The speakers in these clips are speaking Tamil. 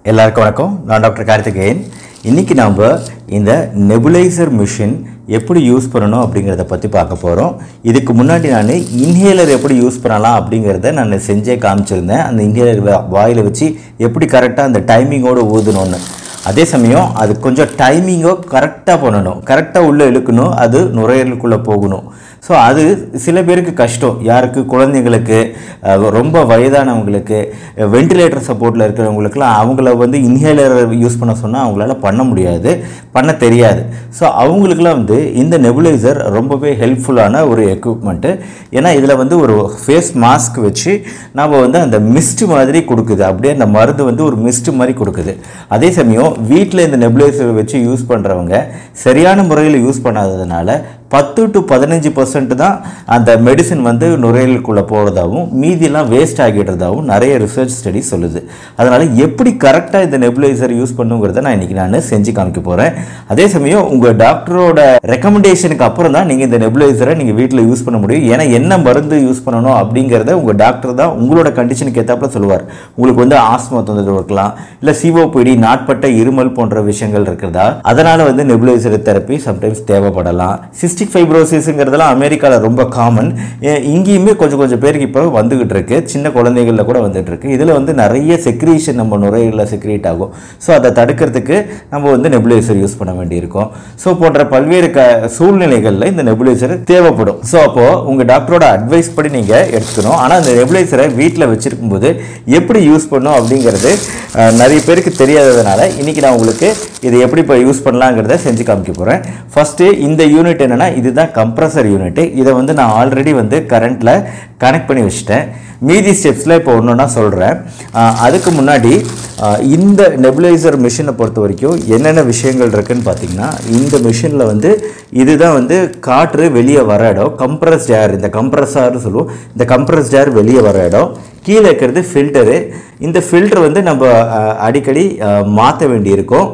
எல்லாருக்கும் வணக்கம். நான் டாக்டர் கார்த்திகேயன். இன்னைக்கு நாம இந்த நெபுலைசர் மிஷின் எப்படி யூஸ் பண்ணணும் அப்படிங்கறத பத்தி பார்க்க போறோம். இதுக்கு முன்னாடி நான் இன்ஹேலர் எப்படி யூஸ் பண்ணலாம் அப்படிங்கறத நான் செஞ்சே காமிச்சிருந்தேன். அந்த இன்ஹேலர் வாயில வச்சு எப்படி கரெக்ட்டா அந்த டைமிங்கோட ஊதணும்னு. அதே சமயம் அது கொஞ்சம் டைமிங்கோ கரெக்ட்டா பண்ணணும். கரெக்ட்டா உள்ள இழுக்கணும். அது நுரையீரலுக்குள்ள போகணும். ஸோ அது சில பேருக்கு கஷ்டம். யாருக்கு குழந்தைங்களுக்கு, ரொம்ப வயதானவங்களுக்கு, வென்டிலேட்டர் சப்போர்ட்டில் இருக்கிறவங்களுக்குலாம் அவங்கள வந்து இன்ஹேலர் யூஸ் பண்ண சொன்னால் அவங்களால பண்ண முடியாது, பண்ண தெரியாது. ஸோ அவங்களுக்குலாம் வந்து இந்த நெபுலைசர் ரொம்பவே ஹெல்ப்ஃபுல்லான ஒரு எக்யூப்மெண்ட்டு. ஏன்னா இதில் வந்து ஒரு ஃபேஸ் மாஸ்க் வச்சு நம்ம வந்து அந்த மிஸ்ட் மாதிரி கொடுக்குது. அப்படியே அந்த மருந்து வந்து ஒரு மிஸ்ட் மாதிரி கொடுக்குது. அதே சமயம் வீட்டில் இந்த நெபுலைசர் வச்சு யூஸ் பண்ணுறவங்க சரியான முறையில் யூஸ் பண்ணாததுனால 10 to 15% தான் அந்த மெடிசின் வந்து நுரையீரலுக்குள்ளே போகிறதாகவும் மீதியெல்லாம் வேஸ்ட் ஆகிடுறதாகவும் நிறைய ரிசர்ச் ஸ்டடி சொல்லுது. அதனால் எப்படி கரெக்டாக இந்த நெபுலைசர் யூஸ் பண்ணுங்கிறத நான் செஞ்சு காமிக்க போகிறேன். அதே சமயம் உங்கள் டாக்டரோட ரெக்கமெண்டேஷனுக்கு அப்புறம் தான் நீங்கள் இந்த நெபுலைசரை நீங்கள் வீட்டில் யூஸ் பண்ண முடியும். ஏன்னா என்ன மருந்து யூஸ் பண்ணணும் அப்படிங்கிறத உங்கள் டாக்டர் தான் உங்களோட கண்டிஷனுக்கு ஏற்றாப்புல சொல்லுவார். உங்களுக்கு வந்து ஆஸ்மா தொந்தரவு இருக்கலாம், இல்லை சிஓபிடி, நாட்பட்ட இருமல் போன்ற விஷயங்கள் இருக்கிறதா, அதனால் வந்து நெபுலைசர் தெரப்பி சம்டைம்ஸ் தேவைப்படலாம். சிஸ்டிக் ஃபைப்ரோசிஸ்ங்கிறதெல்லாம் அமெரிக்காவில் ரொம்ப காமன். இங்கேயுமே கொஞ்சம் பேருக்கு இப்போ வந்துகிட்டு இருக்கு. சின்ன குழந்தைகளில் கூட வந்துட்டு இருக்கு. இதில் வந்து நிறைய செக்ரீஷன் நம்ம நுரையீரலில் செக்ரீட் ஆகும். ஸோ அதை தடுக்கிறதுக்கு நம்ம வந்து நெபுலைசர் யூஸ் பண்ண வேண்டியிருக்கும். ஸோ போன்ற பல்வேறு சூழ்நிலைகளில் இந்த நெபுலைசர் தேவைப்படும். ஸோ அப்போது உங்கள் டாக்டரோட அட்வைஸ் படி நீங்கள் எடுத்துக்கணும். ஆனால் அந்த நெபுலைசரை வீட்டில் வச்சிருக்கும் போது எப்படி யூஸ் பண்ணணும் அப்படிங்கிறது நிறைய பேருக்கு தெரியாததுனால இன்னைக்கு நான் உங்களுக்கு இது எப்படி இப்போ யூஸ் பண்ணலாங்கிறத செஞ்சு காமிக்க போகிறேன். ஃபர்ஸ்ட்டு இந்த யூனிட் என்னென்னா, இதுதான் கம்ப்ரஸர் யூனிட். இதை வந்து நான் ஆல்ரெடி வந்து கரண்ட்டில் கனெக்ட் பண்ணி வச்சுட்டேன். மீதி ஸ்டெப்ஸில் இப்போ ஒன்றுன்னா சொல்கிறேன். அதுக்கு முன்னாடி இந்த நெபுலைசர் மிஷினை பொறுத்த வரைக்கும் என்னென்ன விஷயங்கள் இருக்குதுன்னு பார்த்தீங்கன்னா, இந்த மிஷினில் வந்து இதுதான் வந்து காற்று வெளியே வர இடம், கம்ப்ரஸ்ட் ஏர். இந்த கம்ப்ரஸர்னு சொல்லுவோம். இந்த கம்ப்ரஸ்ட் ஏர் வெளியே வர இடம். கீழே இருக்கிறது ஃபில்டரு. இந்த ஃபில்டர் வந்து நம்ம அடிக்கடி மாற்ற வேண்டியிருக்கும்.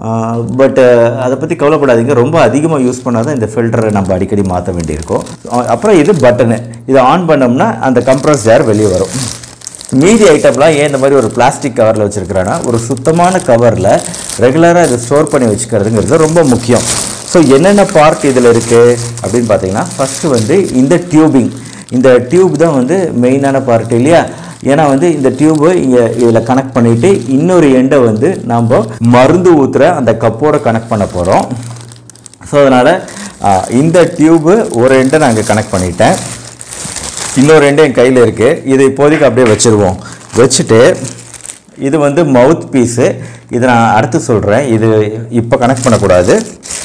பட் அதை பற்றி கவலைப்படாதீங்க. ரொம்ப அதிகமாக யூஸ் பண்ணாதான் இந்த ஃபில்டரை நம்ம அடிக்கடி மாற்ற வேண்டியிருக்கும். அப்புறம் இது பட்டனு. இதை ஆன் பண்ணோம்னா அந்த கம்ப்ரஸ்ட் ஏர் வெளியே வரும். மீதி ஐட்டம்லாம் ஏன் இந்த மாதிரி ஒரு பிளாஸ்டிக் கவரில் வச்சுருக்கிறேன்னா, ஒரு சுத்தமான கவரில் ரெகுலராக இதை ஸ்டோர் பண்ணி வச்சுக்கிறதுங்கிறது ரொம்ப முக்கியம். ஸோ என்னென்ன பார்ட் இதில் இருக்குது அப்படின்னு பார்த்தீங்கன்னா, ஃபஸ்ட்டு வந்து இந்த டியூபிங். இந்த டியூப் தான் வந்து மெயினான பார்ட் இல்லையா? ஏன்னா வந்து இந்த டியூபை இங்கே இதில் கனெக்ட் பண்ணிவிட்டு இன்னொரு எண்டை வந்து நம்ம மருந்து ஊற்றுற அந்த கப்போட கனெக்ட் பண்ண போகிறோம். ஸோ அதனால் இந்த டியூபு ஒரு எண்டை நான் இங்கே கனெக்ட் பண்ணிட்டேன். இன்னொரு எண்டை என் கையில் இருக்குது. இதை இப்போதைக்கு அப்படியே வச்சுருவோம். வச்சுட்டு இது வந்து மவுத் பீஸு. இதை நான் அடுத்து சொல்கிறேன். இது இப்போ கனெக்ட் பண்ணக்கூடாது.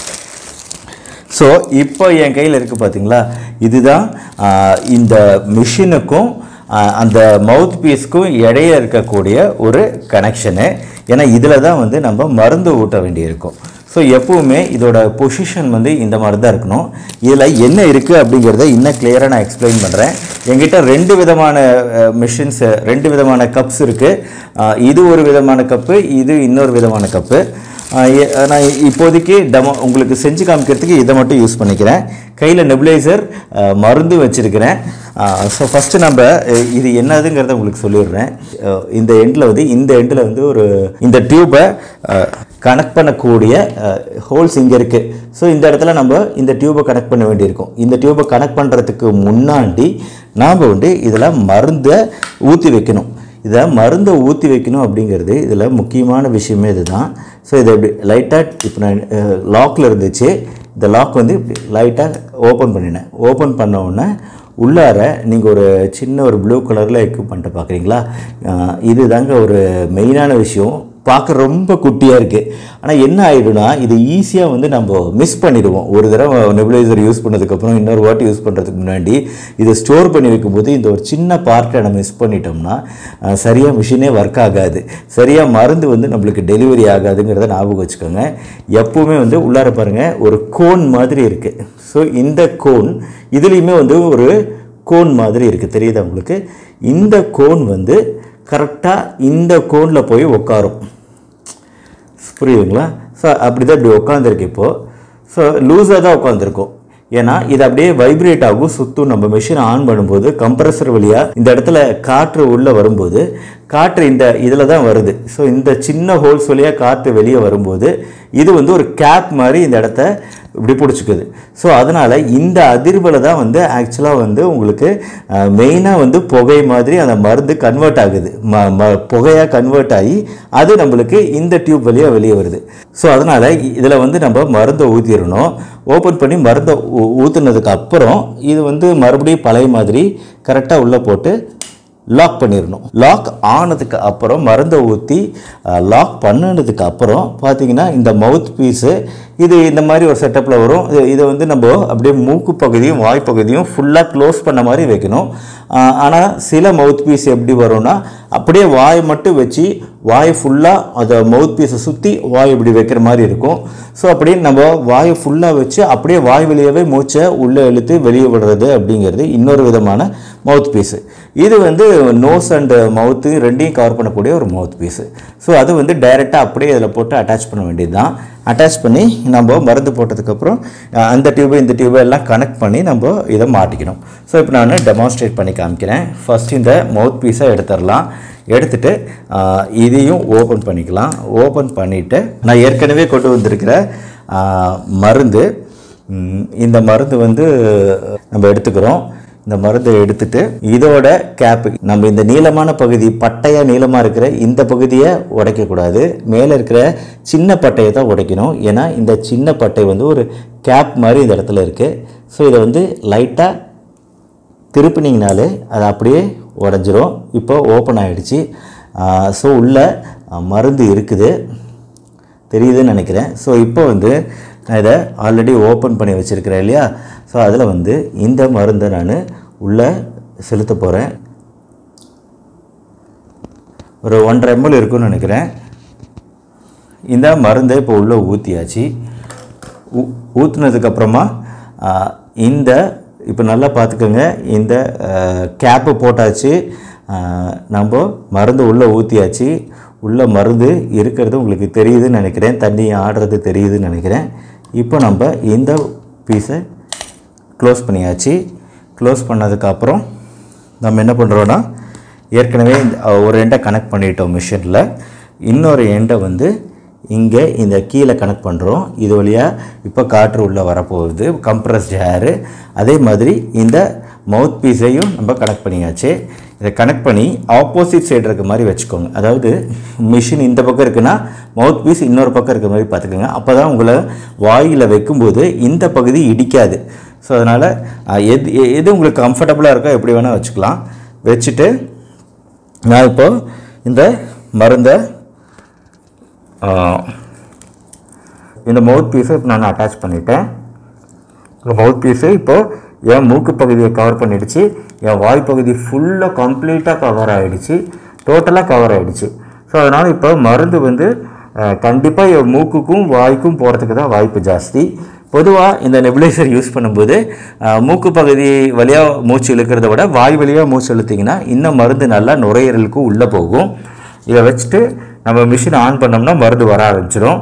ஸோ இப்போ என் கையில் இருக்குது பார்த்தீங்களா, இதுதான் இந்த மிஷினுக்கும் அந்த மவுத் பீஸ்க்கும் இடையே இருக்கக்கூடிய ஒரு கனெக்ஷனு. ஏன்னா இதில் தான் வந்து நம்ம மருந்து ஊட்ட வேண்டியிருக்கும். ஸோ எப்போவுமே இதோட பொசிஷன் வந்து இந்த மாதிரி தான் இருக்கணும். இதில் என்ன இருக்குது அப்படிங்கிறத இன்னும் கிளியராக நான் எக்ஸ்பிளைன் பண்ணுறேன். என்கிட்ட 2 விதமான மிஷின்ஸ், 2 விதமான கப்ஸ் இருக்குது. இது ஒரு விதமான கப்பு, இது இன்னொரு விதமான கப்பு. நான் இப்போதைக்கு உங்களுக்கு செஞ்சு காமிக்கிறதுக்கு இதை மட்டும் யூஸ் பண்ணிக்கிறேன். கையில் நெபுலைசர் மருந்து வச்சுருக்கிறேன். ஸோ ஃபஸ்ட்டு நம்ம இது என்னதுங்கிறத உங்களுக்கு சொல்லிடுறேன். இந்த எண்டில் வந்து ஒரு இந்த டியூப்பை கனெக்ட் பண்ணக்கூடிய ஹோல்ஸ் இங்கே இருக்குது. ஸோ இந்த இடத்துல நம்ம இந்த டியூப்பை கனெக்ட் பண்ண வேண்டியிருக்கும். இந்த டியூப்பை கனெக்ட் பண்ணுறதுக்கு முன்னாடி நாம் வந்து இதில் மருந்தை ஊற்றி வைக்கணும். இதை மருந்தை ஊற்றி வைக்கணும் அப்படிங்கிறது இதில் முக்கியமான விஷயமே இதுதான். ஸோ இதை இப்படி லைட்டாக இப்போ நான் லாக்கில் இருந்துச்சு. இந்த லாக் வந்து இப்படி லைட்டாக ஓப்பன் பண்ணினேன். ஓப்பன் பண்ண உடனே உள்ளார நீங்கள் ஒரு சின்ன ஒரு ப்ளூ கலரில் எக்யூப்மெண்ட்டை பார்க்குறீங்களா? இது தாங்க ஒரு மெயினான விஷயம். பார்க்க ரொம்ப குட்டியாக இருக்குது. ஆனால் என்ன ஆகிடும்னா, இது ஈஸியாக வந்து நம்ம மிஸ் பண்ணிடுவோம். ஒரு தடவை நெபுலைசர் யூஸ் பண்ணதுக்கப்புறம் இன்னொரு வாட்டி யூஸ் பண்ணுறதுக்கு முன்னாடி இதை ஸ்டோர் பண்ணி வைக்கும்போது இந்த ஒரு சின்ன பார்ட்டை நம்ம மிஸ் பண்ணிட்டோம்னா சரியாக மிஷினே ஒர்க் ஆகாது, சரியாக மருந்து வந்து நம்மளுக்கு டெலிவரி ஆகாதுங்கிறத ஞாபகம் வச்சுக்கோங்க. எப்போவுமே வந்து உள்ளார பாருங்கள், ஒரு கோன் மாதிரி இருக்குது. ஸோ இந்த கோன் இதுலேயுமே வந்து ஒரு கோன் மாதிரி இருக்குது, தெரியுதா உங்களுக்கு? இந்த கோன் வந்து கரெக்டாக இந்த கோனில் போய் உட்காரும். புரியுதுங்களா? ஸோ அப்படி தான் இப்படி உட்காந்துருக்கு. இப்போது ஸோ லூஸாக தான் உட்காந்துருக்கும். ஏன்னா இது அப்படியே வைப்ரேட் ஆகும், சுற்றும். நம்ம மெஷின் ஆன் பண்ணும்போது கம்ப்ரஸர் வழியாக இந்த இடத்துல காற்று உள்ளே வரும்போது காற்று இதில் தான் வருது. ஸோ இந்த சின்ன ஹோல்ஸ் வழியாக காற்று வெளியே வரும்போது இது வந்து ஒரு கேப் மாதிரி இந்த இடத்த இப்படி பிடிச்சிக்குது. ஸோ அதனால் இந்த அதிர்வில் தான் வந்து ஆக்சுவலாக வந்து உங்களுக்கு மெயினாக வந்து புகை மாதிரி அந்த மருந்து கன்வெர்ட் ஆகுது, புகையாக கன்வெர்ட் ஆகி அது நம்மளுக்கு இந்த டியூப் வழியாக வெளியே வருது. ஸோ அதனால் இதில் வந்து நம்ம மருந்தை ஊற்றிடணும். ஓப்பன் பண்ணி மருந்தை ஊற்றுனதுக்கு அப்புறம் இது வந்து மறுபடியும் பழைய மாதிரி கரெக்டாக உள்ளே போட்டு லாக் பண்ணிடணும். லாக் ஆனதுக்கு அப்புறம் மருந்தை ஊற்றி லாக் பண்ணினதுக்கு அப்புறம் பார்த்தீங்கன்னா இந்த மவுத் பீஸு இது இந்த மாதிரி ஒரு செட்டப்பில் வரும். இதை வந்து நம்ம அப்படியே மூக்கு பகுதியும் வாய்ப்பகுதியும் ஃபுல்லாக க்ளோஸ் பண்ண மாதிரி வைக்கணும். ஆனால் சில மவுத் பீஸ் எப்படி வரும்னா அப்படியே வாய் மட்டும் வச்சு வாய் ஃபுல்லாக அதை மவுத் பீஸை சுற்றி வாய் இப்படி வைக்கிற மாதிரி இருக்கும். ஸோ அப்படின்னு நம்ம வாயை ஃபுல்லாக வச்சு அப்படியே வாய் வெளியவே மூச்சை உள்ளே இழுத்து வெளியே விடுறது அப்படிங்கிறது இன்னொரு விதமான மவுத் பீஸு. இது வந்து நோஸ் அண்ட் மவுத்து ரெண்டையும் கவர் பண்ணக்கூடிய ஒரு மவுத் பீஸு. ஸோ அது வந்து டைரெக்டாக அப்படியே இதில் போட்டு அட்டாச் பண்ண வேண்டியது தான். அட்டாச் பண்ணி நம்ம மருந்து போட்டதுக்கப்புறம் அந்த டியூபு இந்த டியூபை எல்லாம் கனெக்ட் பண்ணி நம்ம இதை மாட்டிக்கணும். ஸோ இப்போ நான் டெமான்ஸ்ட்ரேட் பண்ணி காமிக்கிறேன். ஃபஸ்ட் இந்த மவுத் பீஸை எடுத்துடலாம். எடுத்துகிட்டு இதையும் ஓப்பன் பண்ணிக்கலாம். ஓப்பன் பண்ணிவிட்டு நான் ஏற்கனவே கொண்டு வந்திருக்கிற மருந்து, இந்த மருந்து வந்து நம்ம எடுத்துக்கிறோம். இந்த மருந்தை எடுத்துட்டு இதோட கேப்பு நம்ம இந்த நீளமான பகுதி பட்டையாக நீளமாக இருக்கிற இந்த பகுதியை உடைக்கக்கூடாது, மேலே இருக்கிற சின்ன பட்டையை தான் உடைக்கணும். ஏன்னா இந்த சின்ன பட்டை வந்து ஒரு கேப் மாதிரி இந்த இடத்துல இருக்குது. ஸோ இதை வந்து லைட்டாக திருப்பினீங்கனாலே அது அப்படியே உடஞ்சிரும். இப்போ ஓப்பன் ஆகிடுச்சு. ஸோ உள்ள மருந்து இருக்குது, தெரியுதுன்னு நினைக்கிறேன். ஸோ இப்போ வந்து நான் இதை ஆல்ரெடி ஓப்பன் பண்ணி வச்சுருக்கிறேன் இல்லையா. ஸோ அதில் வந்து இந்த மருந்தை நான் உள்ளே செலுத்த போகிறேன். ஒரு 1.5 ml இருக்குன்னு நினைக்கிறேன். இந்த மருந்தை இப்போ உள்ளே ஊற்றியாச்சு. ஊற்றுனதுக்கப்புறமா இந்த இப்போ நல்லா பார்த்துக்கோங்க, இந்த கேப்பு போட்டாச்சு. நம்ம மருந்து உள்ளே ஊற்றியாச்சு. உள்ளே மருந்து இருக்கிறது உங்களுக்கு தெரியுதுன்னு நினைக்கிறேன், தண்ணி ஆடுறது தெரியுதுன்னு நினைக்கிறேன். இப்போ நம்ம இந்த பீஸை க்ளோஸ் பண்ணியாச்சு. க்ளோஸ் பண்ணதுக்கப்புறம் நம்ம என்ன பண்ணுறோன்னா ஏற்கனவே ஒரு எண்டை கனெக்ட் பண்ணிட்டோம் மிஷினில், இன்னொரு எண்டை வந்து இங்கே இந்த கீழே கனெக்ட் பண்ணுறோம். இது வழியாக இப்போ காற்று உள்ளே வரப்போகுது, கம்ப்ரஸ்ட் ஏரு. அதே மாதிரி இந்த மவுத் பீஸையும் நம்ம கனெக்ட் பண்ணியாச்சு. இதை கனெக்ட் பண்ணி ஆப்போசிட் சைடு இருக்க மாதிரி வச்சுக்கோங்க. அதாவது மிஷின் இந்த பக்கம் இருக்குன்னா மவுத் பீஸ் இன்னொரு பக்கம் இருக்க மாதிரி பார்த்துக்கோங்க. அப்போ தான் உங்களை வாயில் வைக்கும்போது இந்த பகுதி இடிக்காது. ஸோ அதனால் எது உங்களுக்கு கம்ஃபர்டபுளாக இருக்கோ எப்படி வேணால் வச்சுக்கலாம். வச்சுட்டு நான் இப்போது இந்த மருந்தை இந்த மவுத் பீஸை இப்போ நான் அட்டாச் பண்ணிட்டேன். இந்த மவுத் பீஸு இப்போது என் மூக்கு பகுதியை கவர் பண்ணிடுச்சு, என் வாய்ப்பகுதி ஃபுல்லாக கம்ப்ளீட்டாக கவர் ஆகிடுச்சு, டோட்டலாக கவர் ஆகிடுச்சு. ஸோ அதனால் இப்போ மருந்து வந்து கண்டிப்பாக என் மூக்குக்கும் வாய்க்கும் போகிறதுக்கு தான் வாய்ப்பு ஜாஸ்தி. பொதுவாக இந்த நெபுலைசர் யூஸ் பண்ணும்போது மூக்கு பகுதி வழியாக மூச்சு இழுக்கிறத விட வாய் வழியாக மூச்சு இழுத்திங்கன்னா இன்னும் மருந்து நல்லா நுரையீரலுக்கும் உள்ளே போகும். இதை வச்சுட்டு நம்ம மிஷின் ஆன் பண்ணோம்னா மருந்து வர ஆரம்பிச்சிடும்.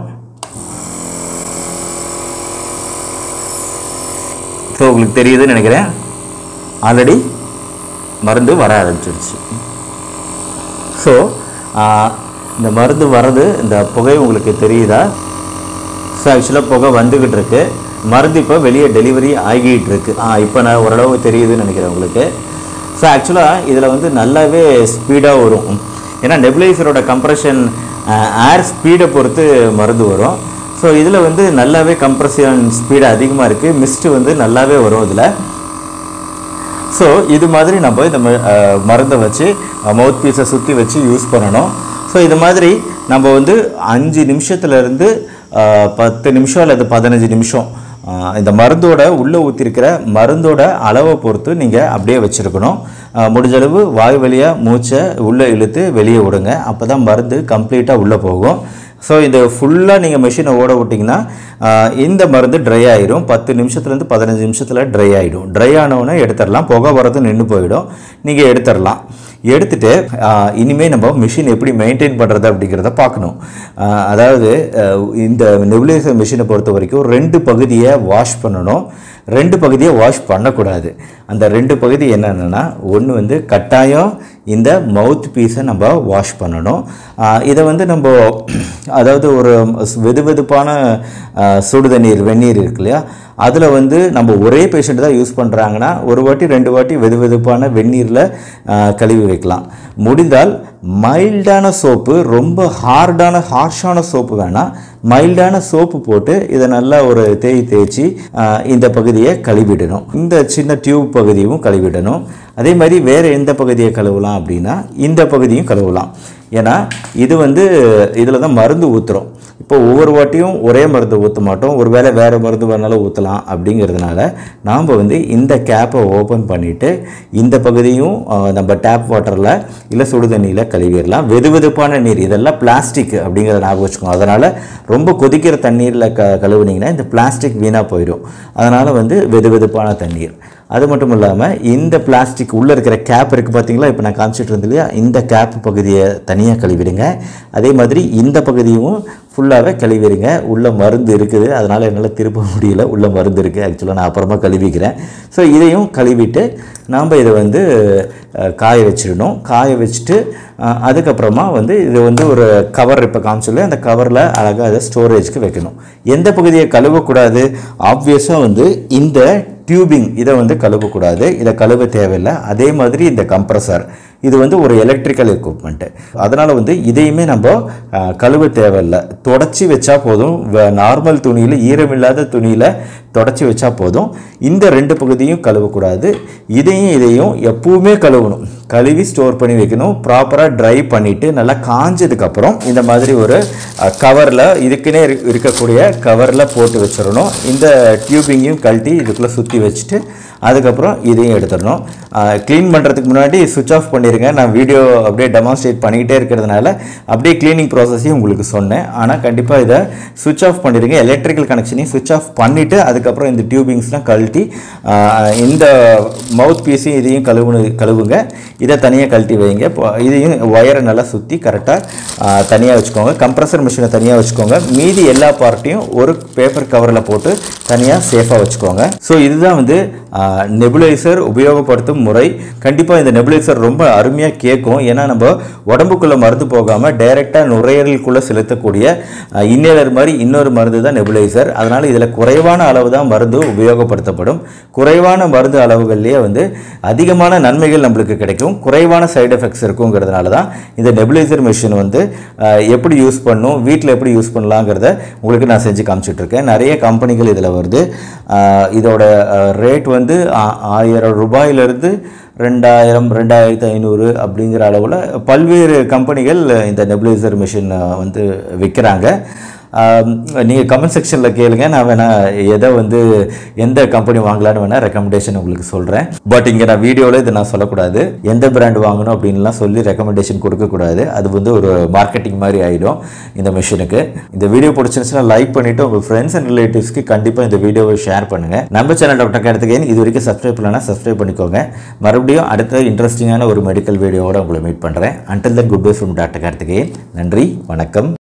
ஸோ உங்களுக்கு தெரியுதுன்னு நினைக்கிறேன், ஆல்ரெடி மருந்து வர ஆரம்பிச்சிருச்சு. ஸோ இந்த மருந்து வர்றது, இந்த புகை உங்களுக்கு தெரியுதா? ஸோ ஆக்சுவலாக புகை வந்துக்கிட்டு இருக்கு, மருந்து இப்போ வெளியே டெலிவரி ஆகிட்டு இருக்கு. இப்போ நான் ஓரளவு தெரியுதுன்னு நினைக்கிறேன் உங்களுக்கு. ஸோ ஆக்சுவலாக இதில் வந்து நல்லாவே ஸ்பீடாக வரும். ஏன்னா நெபுலைசரோட கம்ப்ரெஷன் ஏர் ஸ்பீடை பொறுத்து மருந்து வரும். ஸோ இதில் வந்து நல்லாவே கம்ப்ரெஷன் ஸ்பீடு அதிகமாக இருக்குது, மிஸ்ட்டு வந்து நல்லாவே வரும் இதில். ஸோ இது மாதிரி நம்ம இந்த மருந்தை வச்சு மவுத் பீஸை சுற்றி வச்சு யூஸ் பண்ணணும். ஸோ இது மாதிரி நம்ம வந்து 5 நிமிஷத்துலேருந்து 10 நிமிஷம் அல்லது 15 நிமிஷம் இந்த மருந்தோட உள்ளே ஊற்றிருக்கிற மருந்தோட அளவை பொறுத்து நீங்கள் அப்படியே வச்சுருக்கணும். முடிஞ்சளவு வாய் வழியாக மூச்சை உள்ளே இழுத்து வெளியே விடுங்க, அப்போ தான் மருந்து கம்ப்ளீட்டாக உள்ளே போகும். ஸோ இது ஃபுல்லாக நீங்கள் மெஷினை ஓட விட்டிங்கன்னா இந்த மருந்து ட்ரை ஆகிடும். 10 நிமிஷத்துலேருந்து 15 நிமிஷத்தில் ட்ரை ஆகிடும். ட்ரை ஆனவுடனே எடுத்துடலாம், புகை வரது நின்று போயிடும், நீங்கள் எடுத்துடலாம். எடுத்துட்டு இனிமேல் நம்ம மிஷின் எப்படி மெயின்டைன் பண்ணுறது அப்படிங்கிறத பார்க்கணும். அதாவது இந்த நெபுலைசர் மிஷினை பொறுத்த வரைக்கும் 2 பகுதியை வாஷ் பண்ணணும், 2 பகுதியை வாஷ் பண்ணக்கூடாது. அந்த 2 பகுதி என்னென்னா, ஒன்று வந்து கட்டாயம் இந்த மவுத் பீஸை நம்ம வாஷ் பண்ணணும். இதை வந்து நம்ம அதாவது ஒரு வெதுவெதுப்பான சுடுதண்ணீர் வெந்நீர் இருக்கு இல்லையா, அதில் வந்து நம்ம ஒரே பேஷண்ட் தான் யூஸ் பண்ணுறாங்கன்னா 1 வாட்டி 2 வாட்டி வெதுவெதுப்பான வெந்நீரில் கழுவி வைக்கலாம். முடிந்தால் மைல்டான சோப்பு, ரொம்ப ஹார்ஷான சோப்பு வேணாம், மைல்டான சோப்பு போட்டு இதை நல்லா ஒரு தேய்ச்சி இந்த பகுதியை கழுவிடணும். இந்த சின்ன டியூப் பகுதியும் கழுவிடணும். அதே மாதிரி வேறு எந்த பகுதியை கழுவலாம் அப்படின்னா இந்த பகுதியும் கழுவலாம். ஏன்னா இது வந்து இதில் தான் மருந்து ஊற்றுறோம். இப்போ ஒவ்வொரு வாட்டியும் ஒரே மருந்து ஊற்ற மாட்டோம், ஒரு வேளை வேறு மருந்து வேணாலும் ஊற்றலாம். அப்படிங்கிறதுனால நாம் வந்து இந்த கேப்பை ஓப்பன் பண்ணிவிட்டு இந்த பகுதியும் நம்ம டேப் வாட்டரில் இல்லை சுடு தண்ணியில் கழுவிடலாம். வெதுவெதுப்பான நீர், இதெல்லாம் பிளாஸ்டிக் அப்படிங்கிறத ஞாபகம் வச்சுக்கோங்க. அதனால் ரொம்ப கொதிக்கிற தண்ணீரில் கழுவுனீங்கன்னா இந்த பிளாஸ்டிக் வீணாக போயிடும். அதனால் வந்து வெதுவெதுப்பான தண்ணீர். அது மட்டும் இல்லாமல் இந்த பிளாஸ்டிக் உள்ளே இருக்கிற கேப் இருக்குது பார்த்தீங்களா, இப்போ நான் காமிச்சிட்டு இருந்தேன் இல்லையா, இந்த கேப் பகுதியை தனியாக கழுவிடுங்க. அதே மாதிரி இந்த பகுதியும் ஃபுல்லாகவே கழுவிடுங்க. உள்ள மருந்து இருக்குது, அதனால் என்னால் திருப்ப முடியல, உள்ள மருந்து இருக்குது. ஆக்சுவலாக நான் அப்புறமா கழுவிக்கிறேன். ஸோ இதையும் கழுவிட்டு நாம் இதை வந்து காய வச்சிடணும். காய வச்சுட்டு அதுக்கப்புறமா வந்து இது வந்து ஒரு கவர் இப்போ காமிச்சிடல, அந்த கவரில் அழகாக அதை ஸ்டோரேஜ்க்கு வைக்கணும். எந்த பகுதியை கழுவக்கூடாது, ஆப்வியஸாக வந்து இந்த டியூபிங் இதை வந்து கழுவக்கூடாது, இதை கழுவ தேவையில்லை. அதே மாதிரி இந்த கம்ப்ரஸர் இது வந்து ஒரு எலக்ட்ரிக்கல் எக்யூப்மெண்ட்டு, அதனால் வந்து இதையுமே நம்ம கழுவ தேவையில்லை. தொடச்சி வச்சா போதும். நார்மல் துணியில், ஈரமில்லாத துணியில் தொடச்சி வச்சா போதும். இந்த 2 பகுதியும் கழுவக்கூடாது. இதையும் எப்பவுமே கழுவணும். கழுவி ஸ்டோர் பண்ணி வைக்கணும். ப்ராப்பராக ட்ரை பண்ணிவிட்டு நல்லா காஞ்சதுக்கப்புறம் இந்த மாதிரி ஒரு கவரில், இதுக்குன்னே இருக்கக்கூடிய கவரில் போட்டு வச்சிடணும். இந்த டியூபிங்கையும் கழட்டி இதுக்குள்ளே சுற்றி வச்சுட்டு அதுக்கப்புறம் இதையும் எடுத்துடணும். க்ளீன் பண்ணுறதுக்கு முன்னாடி சுவிட்ச் ஆஃப் பண்ணிடுங்க. நான் வீடியோ அப்படியே டெமான்ஸ்ட்ரேட் பண்ணிக்கிட்டே இருக்கிறதுனால அப்படியே க்ளீனிங் ப்ராசஸையும் உங்களுக்கு சொன்னேன். ஆனால் கண்டிப்பாக இதை சுவிட்ச் ஆஃப் பண்ணிடுங்க. எலக்ட்ரிக்கல் கனெக்ஷனையும் சுவிட்ச் ஆஃப் பண்ணிவிட்டு அதுக்கப்புறம் இந்த டியூபிங்ஸ்லாம் கழட்டி இந்த மவுத் பீஸையும் இதையும் கழுவுங்க. இதை தனியாக கழட்டி வைங்க. இதையும் ஒயரை நல்லா சுற்றி கரெக்டாக தனியாக வச்சுக்கோங்க. கம்ப்ரஸர் மிஷினை தனியாக வச்சுக்கோங்க. மீதி எல்லா பார்ட்டையும் ஒரு பேப்பர் கவரில் போட்டு தனியாக சேஃபாக வச்சுக்கோங்க. ஸோ இதுதான் வந்து நெபுலைசர் உபயோகப்படுத்தும் முறை. கண்டிப்பாக இந்த நெபுலைசர் ரொம்ப அருமையாக கேட்கும். ஏன்னா நம்ம உடம்புக்குள்ளே மருந்து போகாமல் டைரெக்டாக நுரையீரலுக்குள்ளே செலுத்தக்கூடிய இன்னேலர் மாதிரி இன்னொரு மருந்து தான் நெபுலைசர். அதனால் இதில் குறைவான அளவு தான் மருந்து உபயோகப்படுத்தப்படும். குறைவான மருந்து அளவுகள்லேயே வந்து அதிகமான நன்மைகள் நம்மளுக்கு கிடைக்கும், குறைவான சைடு எஃபெக்ட்ஸ் இருக்குங்கிறதுனால தான் இந்த நெபுலைசர் மிஷின் வந்து எப்படி யூஸ் பண்ணணும், வீட்டில் எப்படி யூஸ் பண்ணலாங்கிறத உங்களுக்கு நான் செஞ்சு காமிச்சிட்ருக்கேன். நிறைய கம்பெனிகள் இதில் வருது. இதோட ரேட் வந்து 1000 ரூபாயிலிருந்து 2000, 2500 அப்படிங்கிற அளவில் பல்வேறு கம்பெனிகள் இந்த நெபுலைசர் மிஷின் வந்து விற்கிறாங்க. நீங்கள் கமெண்ட் செக்ஷனில் கேளுங்க, நான் வேணால் எதை வந்து எந்த கம்பெனி வாங்கலான்னு வேணால் ரெக்கமெண்டேஷன் உங்களுக்கு சொல்கிறேன். பட் இங்கே நான் வீடியோவில் இதை நான் சொல்லக்கூடாது, எந்த பிராண்ட் வாங்கணும் அப்படின்லாம் சொல்லி ரெக்கமெண்டேஷன் கொடுக்கக்கூடாது. அது வந்து ஒரு மார்க்கெட்டிங் மாதிரி ஆகிடும் இந்த மிஷினுக்கு. இந்த வீடியோ பிடிச்சிருந்துச்சுன்னா லைக் பண்ணிவிட்டு உங்கள் ஃப்ரெண்ட்ஸ் அண்ட் ரிலேட்டிவ்ஸ்க்கு கண்டிப்பாக இந்த வீடியோவை ஷேர் பண்ணுங்கள். நம்ம சேனல் டாக்டர் கார்த்திகேயன் இது வரைக்கும் சப்ஸ்கிரைப் பண்ணலன்னா சப்ஸ்கிரைப் பண்ணிக்கோங்க. மறுபடியும் அடுத்த இன்ட்ரெஸ்டிங்கான ஒரு மெடிக்கல் வீடியோவோட உங்களை மீட் பண்ணுறேன். Until then goodbye from doctor Karthikeyan. நன்றி, வணக்கம்.